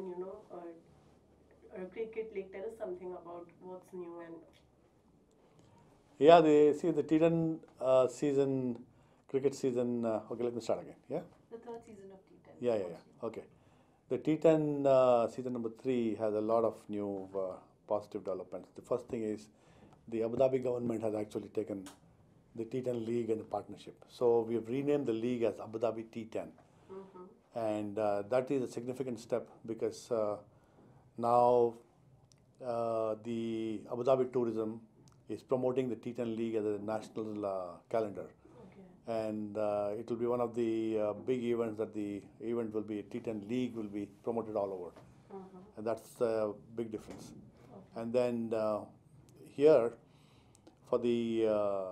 Indian, cricket league. Tell us something about what's new and Yeah, the T10 season, cricket season. Okay, let me start again. Yeah, the third season of T10. yeah. Okay, the T10 season number 3 has a lot of new positive developments. The first thing is the Abu Dhabi government has actually taken the T10 league and the partnership. So we have renamed the league as Abu Dhabi T10, and that is a significant step because now the Abu Dhabi Tourism is promoting the T10 League as a national calendar, Okay. and it will be one of the big events that the event will be T10 League will be promoted all over, and that's a big difference. And then here for the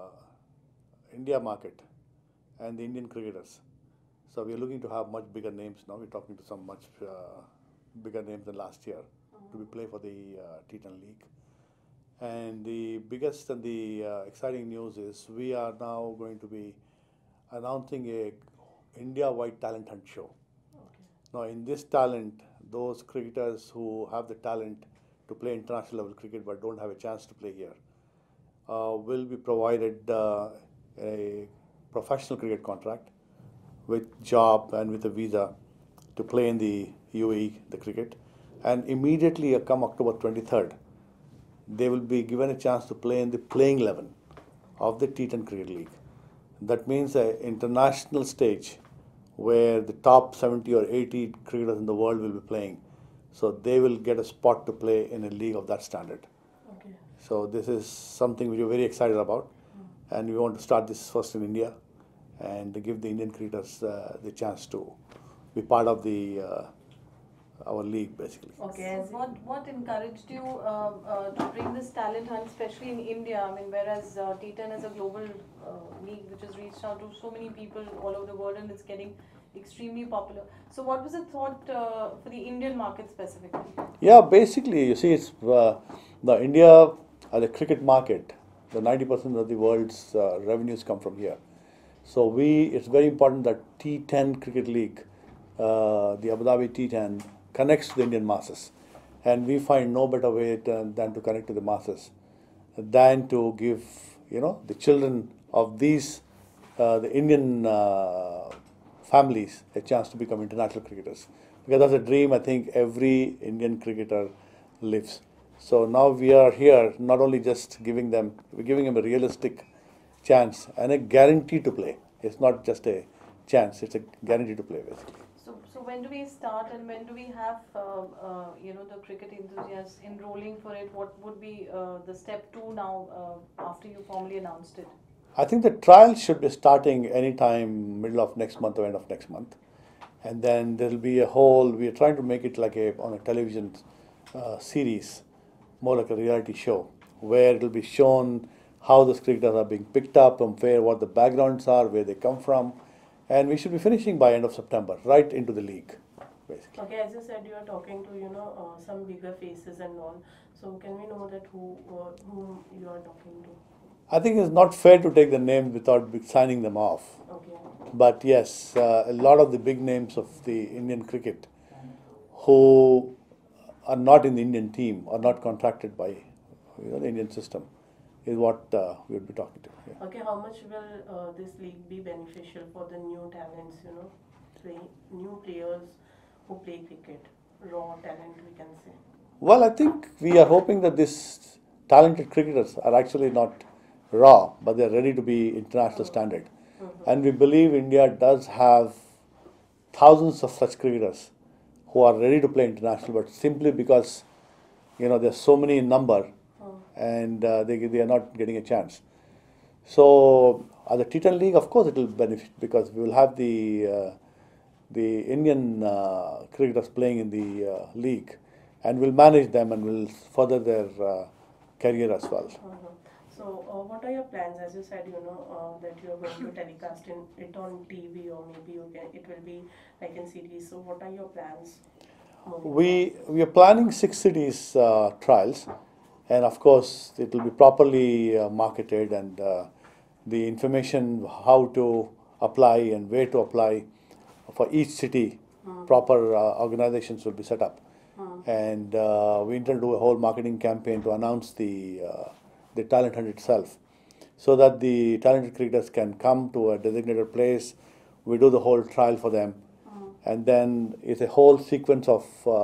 India market and the Indian cricketers. So we are looking to have much bigger names now. We're talking to some much bigger names than last year to be play for the T10 League. And the biggest and the exciting news is we are now going to be announcing a India-wide talent hunt show. Okay. Now, in this talent, those cricketers who have the talent to play international level cricket but don't have a chance to play here will be provided a professional cricket contract with job and with a visa to play in the UAE, the cricket. And immediately come October 23rd, they will be given a chance to play in the playing 11 of the T10 Cricket League. That means an international stage where the top 70 or 80 cricketers in the world will be playing. So they will get a spot to play in a league of that standard. Okay. So this is something we are very excited about, and we want to start this first in India and give the Indian cricketers the chance to be part of the our league, basically. Okay, so what encouraged you to bring this talent hunt, especially in India? I mean, whereas T10 is a global league which has reached out to so many people all over the world and it's getting extremely popular. So, what was the thought for the Indian market specifically? Yeah, basically, you see, it's the India as a cricket market. The 90% of the world's revenues come from here. So it's very important that T10 Cricket League, the Abu Dhabi T10, connects to the Indian masses, and we find no better way than to connect to the masses, than to give the children of these the Indian families a chance to become international cricketers, because that's a dream I think every Indian cricketer lives. So now we are here not only just we're giving them a realistic chance and a guarantee to play. It's not just a chance; it's a guarantee to play, basically. So when do we start and when do we have the cricket enthusiasts enrolling for it? What would be the step 2 now after you formally announced it? I think the trial should be starting anytime middle of next month or end of next month, and then there will be a whole. We are trying to make it like on a television series, more like a reality show, where it will be shown how the cricketers are being picked up and what the backgrounds are, where they come from, and we should be finishing by end of September, right into the league, basically. Okay, as you said, you are talking to some bigger faces and all. So can we know that whom you are talking to? I think it's not fair to take the names without signing them off. Okay. But yes, a lot of the big names of the Indian cricket who are not in the Indian team or not contracted by the Indian system is what we would be talking to. Yeah. Okay, how much will this league be beneficial for the new talents, new players who play cricket, raw talent we can say? Well, I think we are hoping that these talented cricketers are actually not raw, but they're ready to be international standard. And we believe India does have thousands of such cricketers who are ready to play international, but simply because there's so many in number, and they are not getting a chance. So, as a T10 league, of course, it will benefit because we will have the Indian cricketers playing in the league, and we'll manage them and we'll further their career as well. So, what are your plans? As you said, that you are going to telecast it on TV, or maybe it will be like in cities. So, what are your plans? We are planning 6 cities trials, and of course it will be properly marketed, and the information how to apply and where to apply for each city, proper organizations will be set up. and we intend to do a whole marketing campaign to announce the talent hunt itself, so that the talented cricketers can come to a designated place. We do the whole trial for them, and then it's a whole sequence of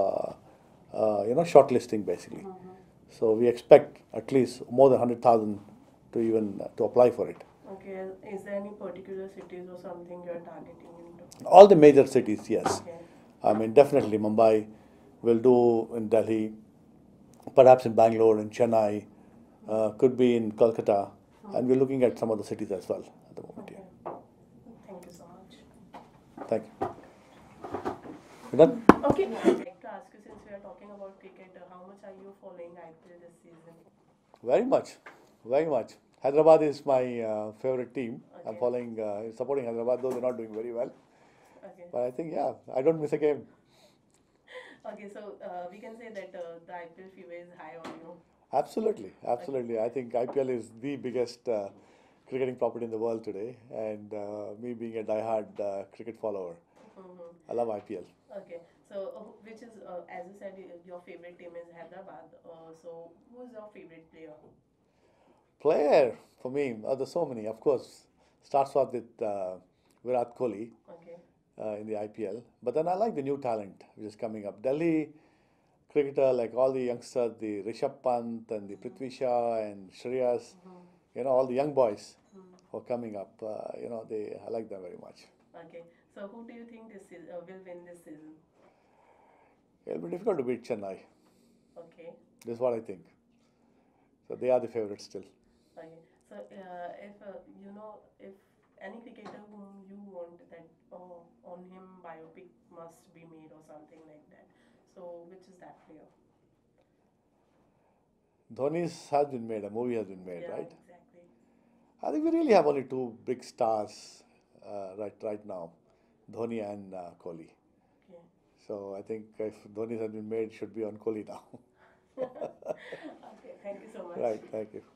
shortlisting basically. So we expect at least more than 100,000 to even to apply for it. Okay, is there any particular cities or something you're targeting into? All the major cities, yes. Okay. I mean, definitely Mumbai, we'll do in Delhi, perhaps in Bangalore, in Chennai, could be in Kolkata, and we're looking at some other cities as well at the moment. Okay. Yeah. Thank you so much. Thank you. You done? Okay, I'd like to ask you, since we are talking about cricket, how much are you following IPL this season? Very much, very much. Hyderabad is my favorite team. I'm Okay. following, supporting Hyderabad, though they're not doing very well. Okay. But I think, yeah, I don't miss a game. Okay, so we can say that the IPL fever is high on you. Absolutely, absolutely. I think IPL is the biggest cricketing property in the world today, and me being a diehard cricket follower, I love IPL. Okay, so which is, as you said, your favorite team is Hyderabad. So who is your favorite player? Player for me, there's so many. Of course, starts off with Virat Kohli Okay. in the IPL, but then I like the new talent which is coming up. Delhi cricketer, like all the youngsters, the Rishabh Pant and the Prithvi Shaw and Shreyas, all the young boys who are coming up. I like them very much. Okay, so who do you think will win this season? It'll be difficult to beat Chennai. Okay. This is what I think. So they are the favorites still. Okay. So if any cricketer whom you want that on him biopic must be made or something like that. So which is that player? Dhoni's has been made, a movie has been made, Yeah, right? exactly. I think we really have only two big stars right now, Dhoni and Kohli. Okay. So I think if Dhoni has been made, it should be on Kohli now. Okay. Thank you so much. Right, thank you.